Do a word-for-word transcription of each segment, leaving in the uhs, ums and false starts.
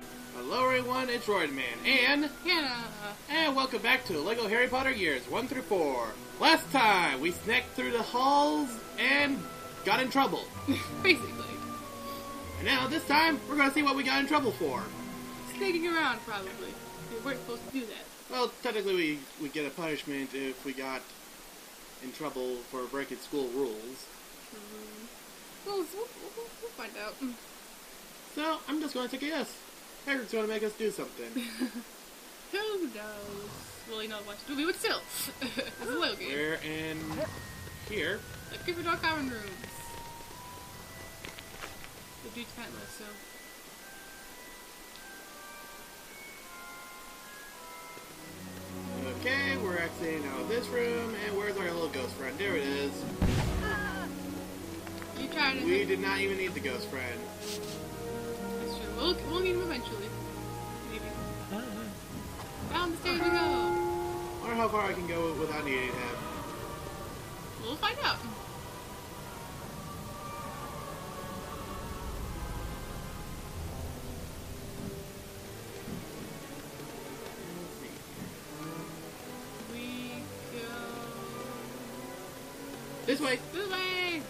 Hello everyone, it's Roidman, and... Hannah! And welcome back to LEGO Harry Potter Years one through four. Last time, we snuck through the halls and got in trouble. Basically. And now, this time, we're gonna see what we got in trouble for. Sneaking around, probably. We weren't supposed to do that. Well, technically we, we get a punishment if we got in trouble for breaking school rules. Um, we'll, we'll, we'll, we'll find out. So, I'm just gonna take a yes. Hagrid's gonna make us do something. Who knows? Well, he knows what to do, but still. It's a little game. We're in here. The Gryffindor common rooms. The dude's kind of low, so. Okay, we're exiting out of this room, and where's our little ghost friend? There it is. You trying to. We did not even need the ghost friend. That's true. We'll, we'll need him eventually. Maybe. Down the stairs we go. I wonder how far I can go without needing him. We'll find out. We go. This way! This way!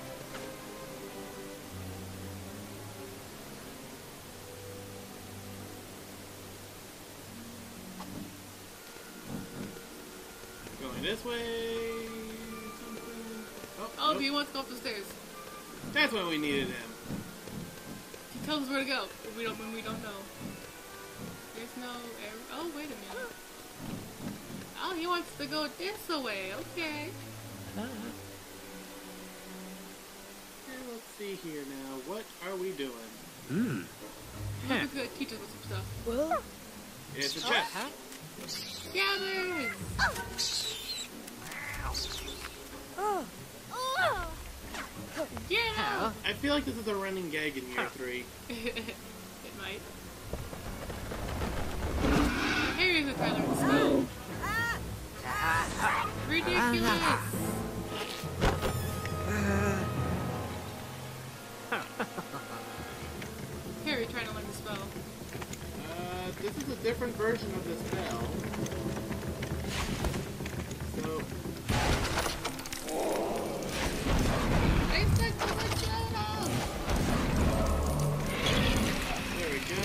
Going this way. Oh, Oh, nope. he wants to go up the stairs. That's when we needed him. He tells us where to go when we don't, when we don't know. There's no error. Oh, wait a minute. Oh, he wants to go this way. Okay. Okay, let's see here now. What are we doing? Hmm. Maybe we could teach us some stuff. Well, It's a chest. Gather! oh, Get out! I feel like this is a running gag in year three. It might. Here's a Tyler in school. Ridiculous! Harry trying to learn the spell. Uh, this is a different version of the spell. So, I stuck to the shadow! there we go.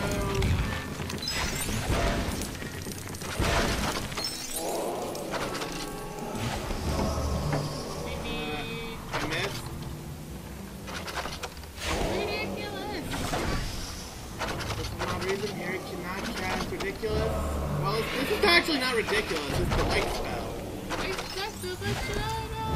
We need... I missed. Ridiculous! For some reason, Harry cannot cast ridiculous. Well, it's, this is actually not ridiculous. It's the light spell. I stuck to the shadow!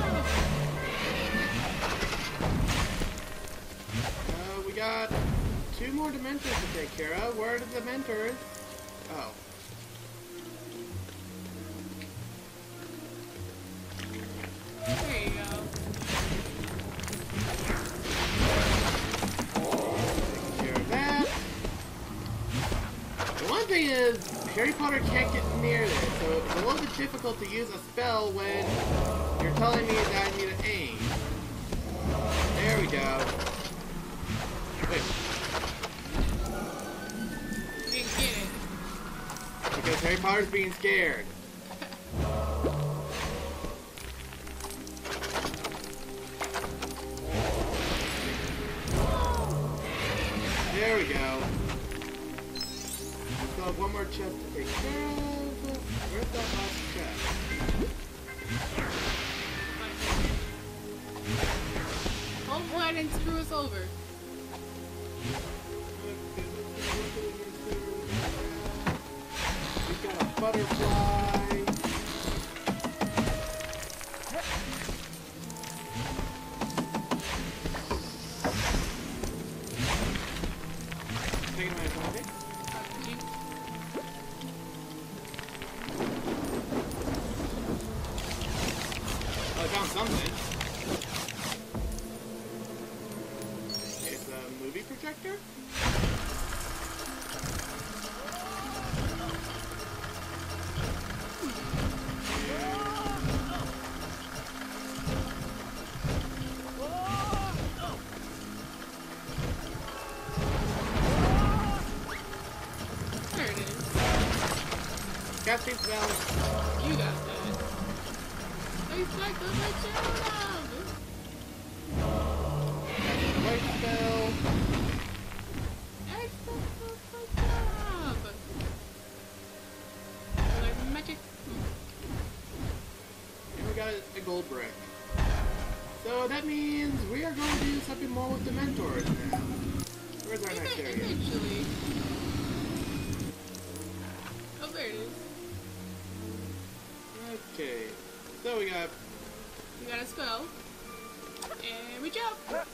Uh, we got two more Dementors to take care of. Where are the Dementors? Oh. There you go. Take care of that. The one thing is, Harry Potter can't get near this, so it's a little bit difficult to use a spell when you're telling me that I need to aim. There we go. Wait, Didn't get it. because Harry Potter's being scared. There we go. We still have one more chest to take care of. Where's that last chest? Hopefully I didn't screw us over. We've got a butterfly. Taking my time. Oh, I found something. It's a movie projector? There it is. Casting spell. You got that. Expect the Magellan! White spell. Expect the Magellan! Like magic. And we got a gold brick. So that means we are going to do something more with the mentors now. Where's our next area? Eventually. Oh, there it is. Okay. So we got... We got a spell. And we jump!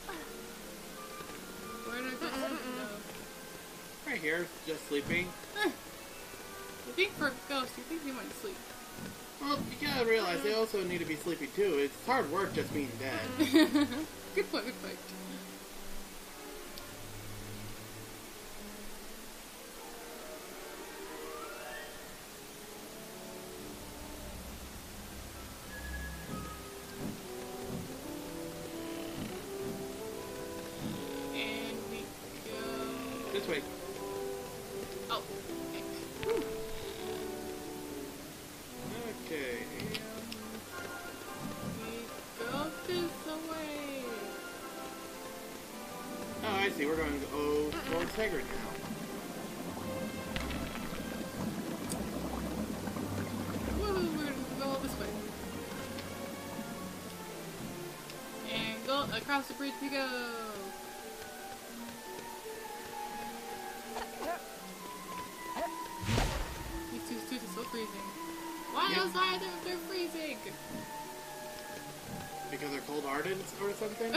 Where did I go? Right here, just sleeping. Huh. I think for a ghost, you think he went to sleep. Well, you gotta realize they also need to be sleepy too. It's hard work just being dead. Good point, good point. And we go... This way. Oh, okay. Okay. We go this way. Oh, I see. We're going to go towards Hagrid now. Woohoo, we're gonna go this way. And go across the bridge we go. These two students are so freezing. Why Yeah. outside they're, they're freezing? Because they're cold ardent or something?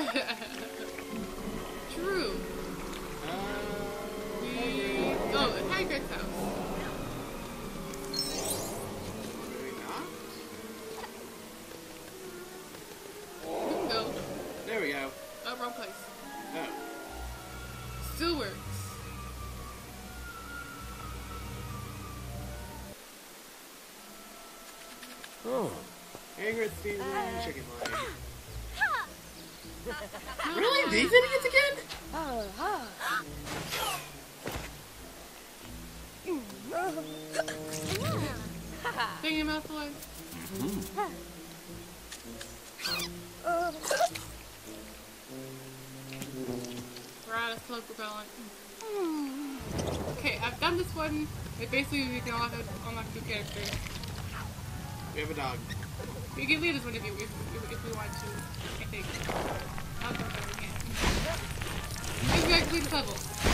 True. uh, We go to Hagrid's house. maybe not? We can go. There we go. Oh, wrong place. Oh. Still works. Oh. Hagrid season chicken leg. No, Really? These idiots again? Oh, oh. Bang your mouth boy. We're out of smoke repellent. Okay, I've done this one. It basically you can unlock, unlock two characters. We have a dog. You can lead this one if you if, if, if we want to. I think. I'll go for it again. Maybe I can lead this level.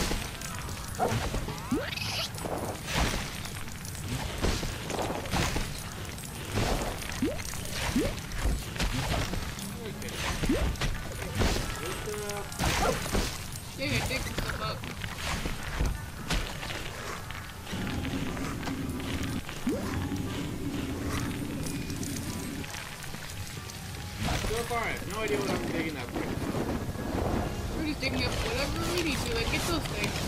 Okay. This, uh, Maybe I dig some stuff up. so far, I have no idea what I'm digging up right now. We're just digging up whatever we need to, like get those things.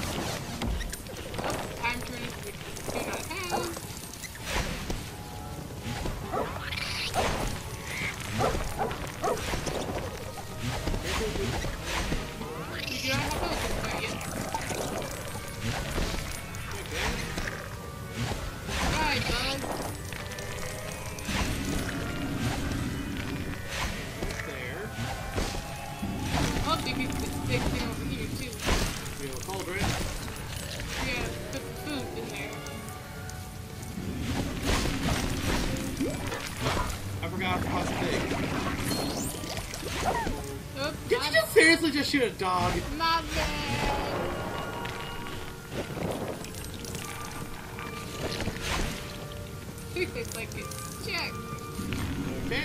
Oh, time turners we do not have. We do not have those just quite yet. Okay. Right, bud. There. Oh, you can put this thing over here too. We have a cauldron. Yeah, put some food in there. I forgot how to dig. Oops, Did my, you just seriously just shoot a dog? my bad. Fix it like it. Check. Okay.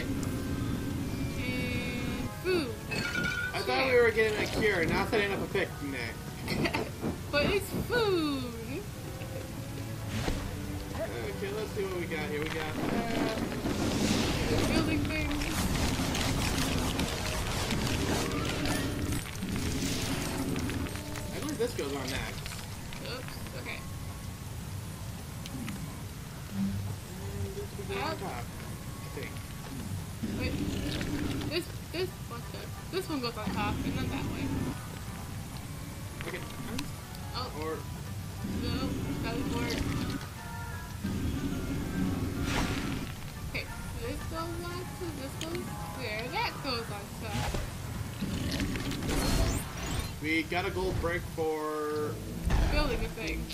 And food. I thought we were getting a cure, not setting up a picnic. But it's food. Okay, let's see what we got here. We got uh, Building things. I believe this goes on next. Oops. Okay. And this would be on top, I think. Wait. This this what the this one goes on top and then that way. Okay. Oh Or no, that was more. We got a gold brick for... building a thing.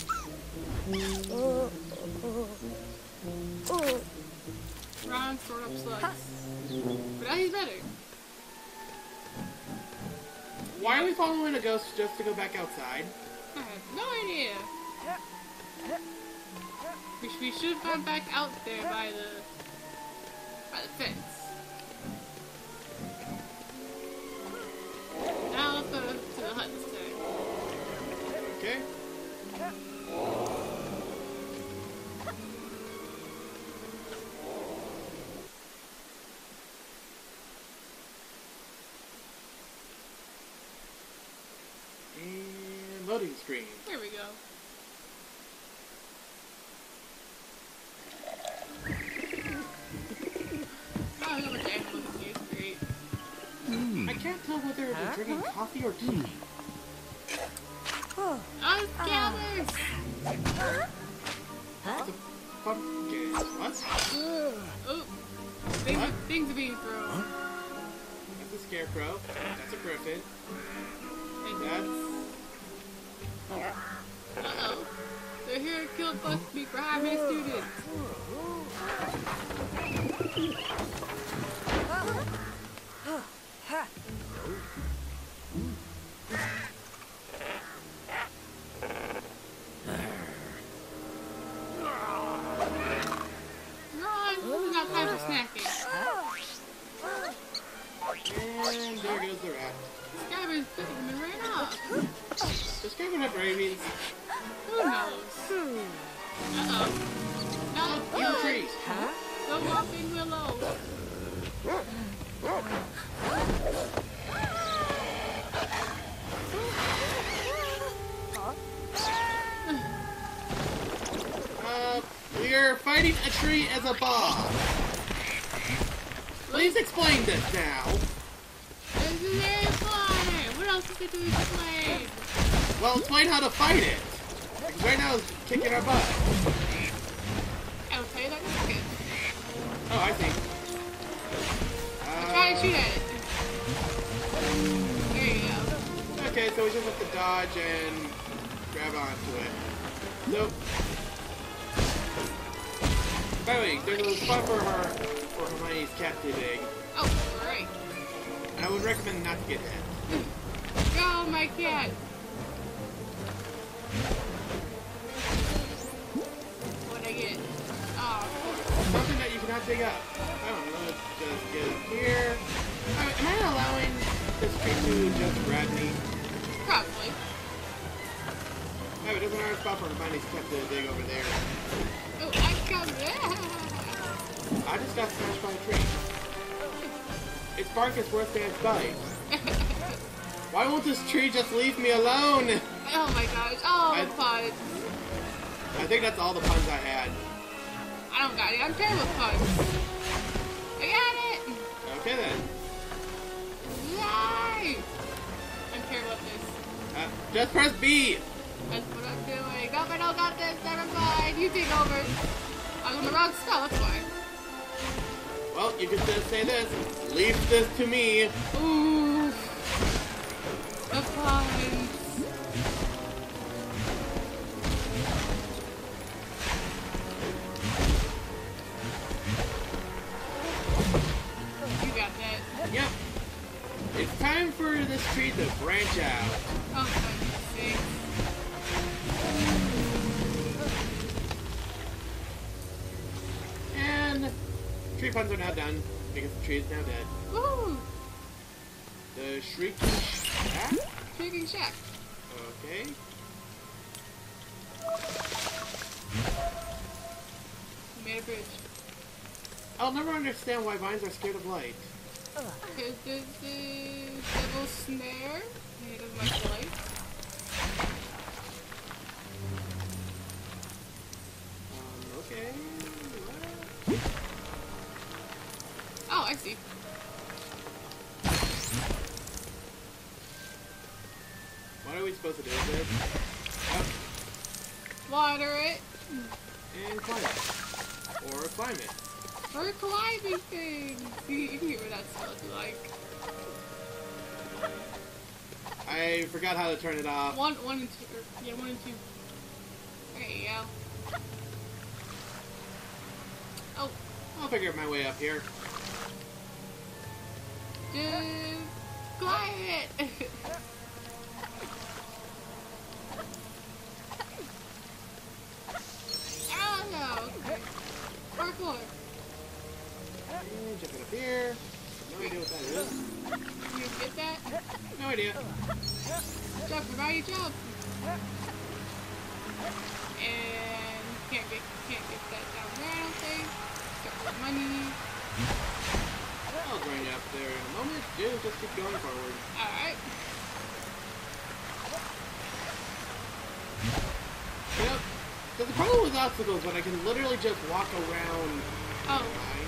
Ron stored up slugs. But now he's better. Why are we following a ghost just to go back outside? I have no idea. We, sh we should have gone back out there by the by the fence. Now let's go to, to the hut this time. Okay. And loading screen. There we go. Oh, I got my animals in here. It's great. I can't tell whether they're drinking coffee or tea. Oh, scammers! What the pumpkin? What? Oh, things, What? things are being thrown. That's a scarecrow. That's a griffin. And That's... uh-oh. They're here to kill Bugsby for having students. Ron, this is not time for snacking. And there goes the rat. Scabbers bitten him and ran off. Does Scarecrow have rabies? Who knows? Uh-oh. Not Evil good. trees. The whopping willow. Uh, we're fighting a tree as a boss. Please explain this now. This is very fun. What else is there to explain? Well, explain how to fight it. Because right now it's kicking our butt. I'll tell you that in a second. Oh, I see. Try to shoot Uh, at it. There you go. okay, so we just have to dodge and grab onto it. Nope. By the way, there's a spot for her, for Hermione's captive egg. Oh, great. I would recommend not to get hit. Go, my cat. What'd I get? Oh, Something that you cannot dig up. I don't know, let's just get it here. I mean, am I allowing this tree to just grab me? probably. No, it doesn't have a spot for Hermione's captive egg over there. Oh, I got that. I just got smashed by a tree. Its bark is worse than its bite. Why won't this tree just leave me alone? Oh my gosh. Oh, I- the puns. I think that's all the puns I had. I don't got it. I'm terrible with puns. I got it. Okay then. Yay. I'm terrible at this. Uh, just press B. That's what I'm doing. Nope, I don't got this. Never mind. You take over. I was on the wrong spell. That's why. Well, you can just say this. Leave this to me. Ooh. The puns. You got that. Yep. It's time for this tree to branch out. Oh, for goodness sake. And tree puns are now done because the tree is now dead. Woo! The shrieking shack? Shrieking Shack. Okay. We made a bridge. I'll never understand why vines are scared of light. Because this is Devil's Snare. He doesn't like the light. Um, okay. Oh, I see. What are we supposed to do with this? Water it. Up and climb it. Or climb it. We're climbing things. You, you can get rid of that spell if you like. I forgot how to turn it off. One, one and two. Or, yeah, one and two. There you go. Oh, I'll figure my way up here. just quiet. Oh no. Okay. Parkour. And jumping up here. No idea what that is. You get that? No idea. Jump, everybody jump. And can't get can't get that down there, I don't think. Got more money. I'll join you up there in a moment. Dude, just keep going forward. Alright. Yep. So the problem with obstacles when I can literally just walk around. Oh. Right?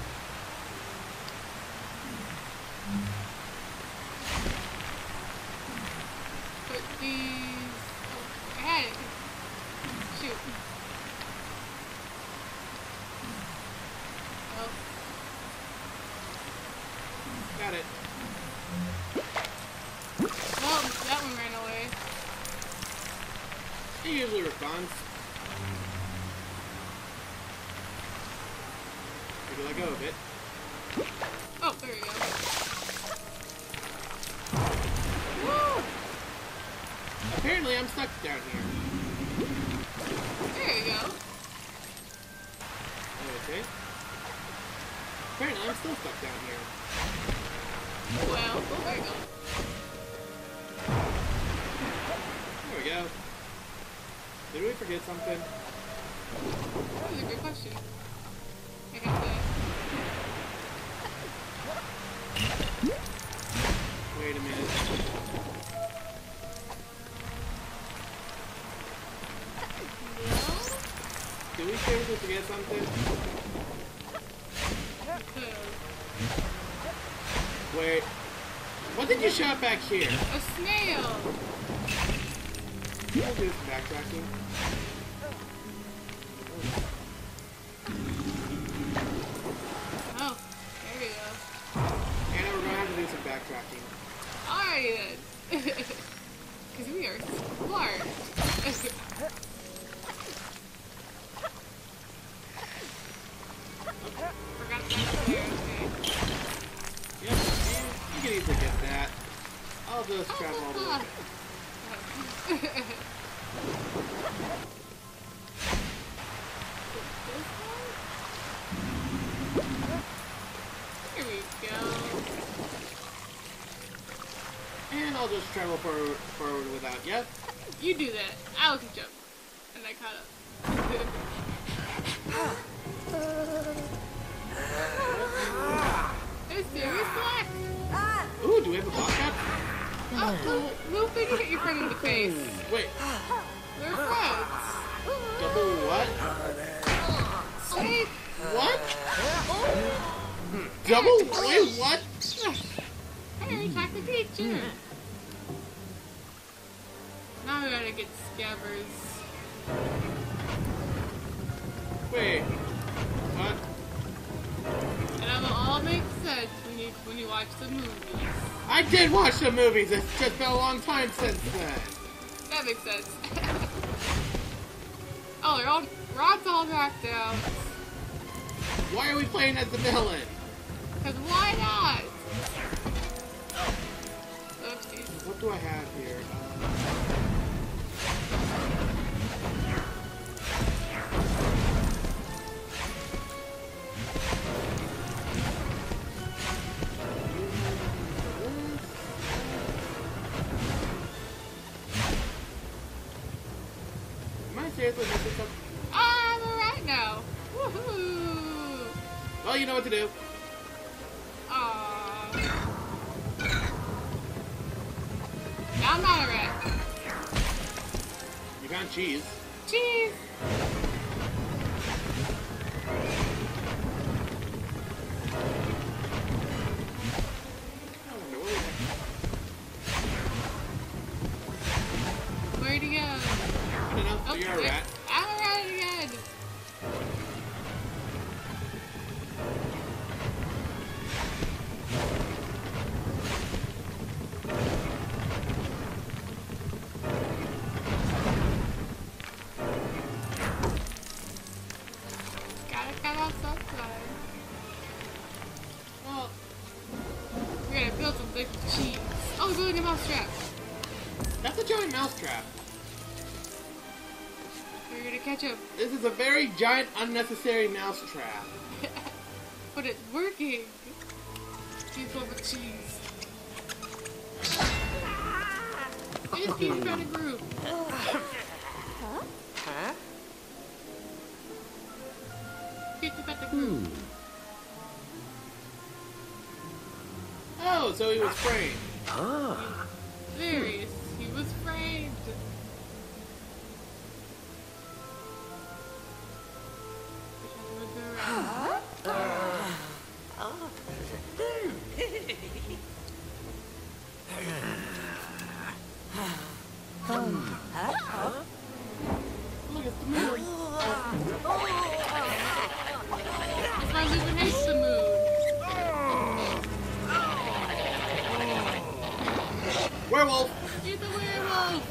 Put these oh, I had it. Shoot. Oh. Got it. Well, that one ran away. He usually responds. Maybe let go of it. Oh, there you go. Woo! Apparently I'm stuck down here. There you go. Okay. Apparently I'm still stuck down here. Well, oh, there you go. There we go. Did we forget something? That was a good question. I got that. Wait a minute. No? Did we seriously forget something? Because Wait. What did you shot back here? a snail! Can you do some backtracking? Oh, there you go. Anna, we're gonna have to do some backtracking. Alright then. Because we are smart. Forgot that there, okay. Yep, and you can easily get that. I'll just travel all the way back. Here we go. And I'll just travel forward, forward without you. You do that. I'll catch up. And I caught up. There's serious black. Ooh, do we have a boss cap? Oh, who, who could you hit your friend in the face? Wait, They're friends. double what? See? What? Double? Wait, what? Hey, attack the teacher. Now we gotta get scabbers. Wait. What? And that will all make sense when you when you watch the movies. I did watch the movies. It's just been a long time since then. That makes sense. Oh, they're all Rod's all knocked out. Why are we playing as the villain? Cause why not? Oopsies. What do I have here? Uh, Am I seriously missing something? I'm alright now. Woohoo! Well, you know what to do. Aww. I'm not a rat. You got cheese. Cheese! I wonder what we have. Where'd he go? I don't know. Oh, So you're a there- rat. I'm a rat again! got off outside. Well, We gotta build some big cheese. Oh, we're building a mousetrap. that's a giant mousetrap. We're gonna catch him. This is a very giant, unnecessary mousetrap. But it's working. He's over cheese. I just keep him out of group. Huh? Keep him at the group. Oh, so he was framed. Ah. There he is. He was framed. We have to move around. Look at the moon. That's why Lupin hates the moon. Werewolf! He's a werewolf.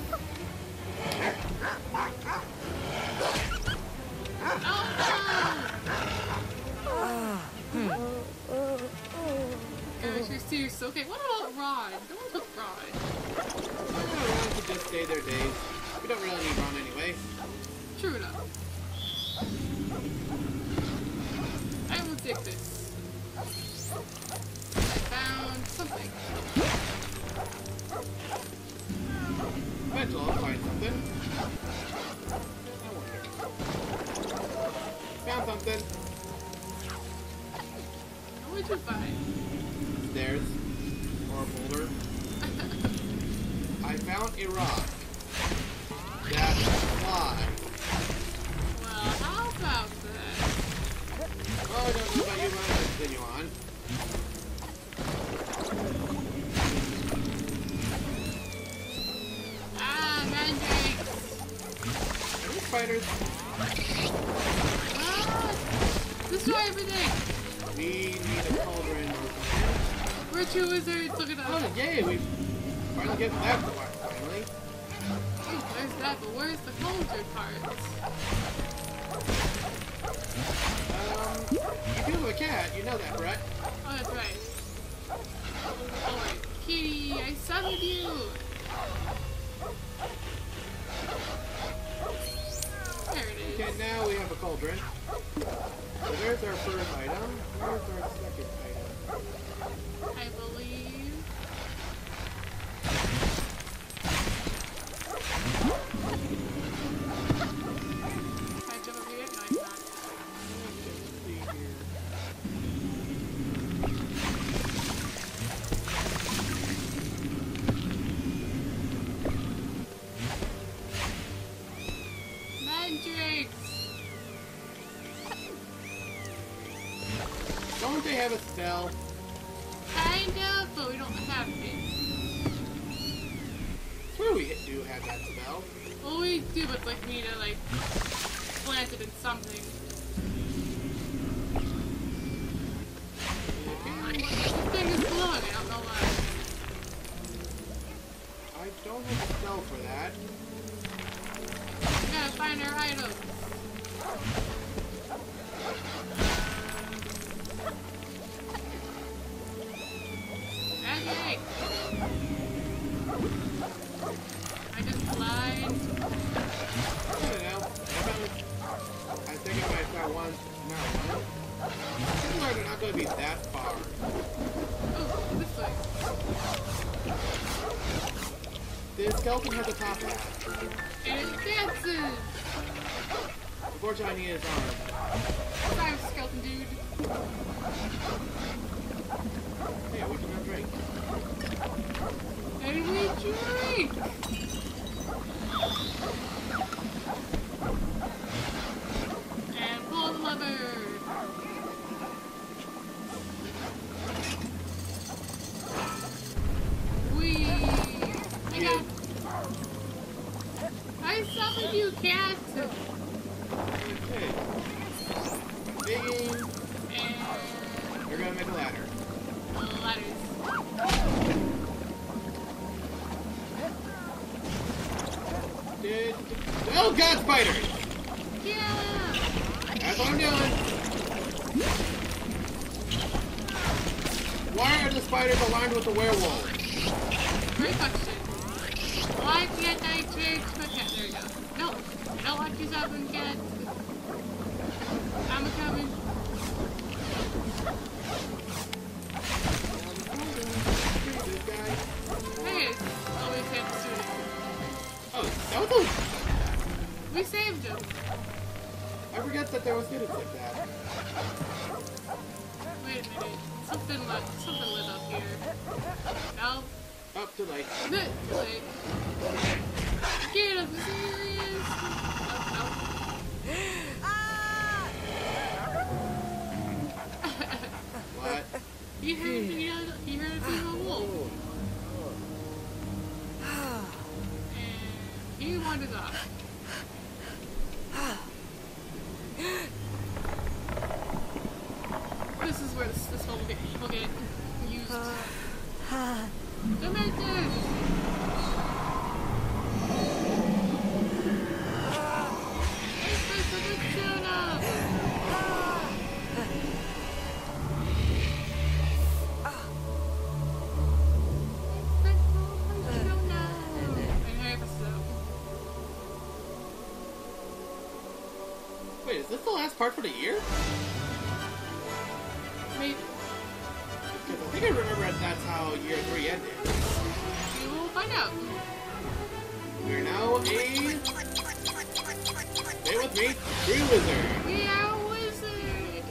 Oh no! Gosh, you're serious. Okay, what about Ron? No one took Ron. Yeah, Ron could just stay their days. We don't really need Ron anyway. True enough. I will take this. I found something. Eventually I'll find something. I wonder. Found something. What would you find? Stairs. Or a boulder. I found a rock. That flies. Well, how about that? Oh, I don't know about you, but I'll continue on. Ah, mandrakes! Are these spiders? Ah! Destroy everything! We need a cauldron or something. We're true wizards, look at us! Oh, yay! We finally get that part, finally. Oh, there's that, but where's the cauldron part? Um, you do have a cat, you know that, Brett. Oh, that's right. Alright, kitty, I summoned you! There it is. Okay, now we have a cauldron. So there's our first item. Where's our second item? I believe. Can I jump over here? No, I can't. Let's see here. Mandrakes! Don't they have a spell? Kind of, but we don't have it. I swear we do have that spell. Well, we do, but like we need to like plant it in something. This thing is glowing, I don't know why. I don't have a spell for that. We gotta find our items. Okay. I just lied. I don't know. I found, I think I might have found one. No, one. Seems like they're not going to be that far. Oh, this way. The skeleton has a top hat. And it dances! Unfortunately, I need his arm. Sorry, skeleton dude. Yeah, we can have drink. And we drink! And pull the lever! Whee! I got... I summoned you, cat! Okay. Digging. And... We're gonna make a ladder. ladders. Did, oh god, spiders! Yeah! That's what I'm doing. spiders alarmed with the werewolf? Great question. Why can't I change my cat? There we go. No, I don't want you stopping cat. I'm a coming. This guy. Hey, always have to shoot it. Oh, that was a... We saved him. I forget that there was students like that. Wait a minute. Something lit, something lit up here. No. Up to like... No, too late. Get him serious. Oh, no. What? He heard, he heard, he heard it from a wolf. And he wandered off. This is where this, this whole get, will get used. Dimensions! It's the dimension up! And Harry passes out. Wait, is this the last part for the year? Maybe. Because I think I remember that's how year three ended. We will find out. We're now a... Stay with me, tree wizard. We are a wizard!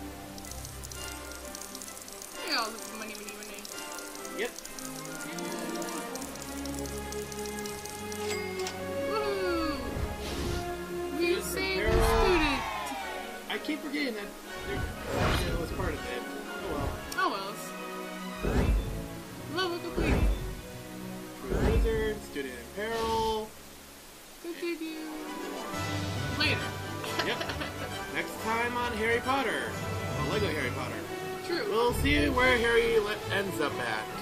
Look at all this money, money, money. Yep. Woohoo! We Mister saved Carol. a student! I keep forgetting that there was part of it. Oh well. Oh wells. Level complete. True wizard, student in peril. Continue. Later. Yep. Next time on Harry Potter. Well, Lego Harry Potter. True. We'll see where Harry le- ends up at.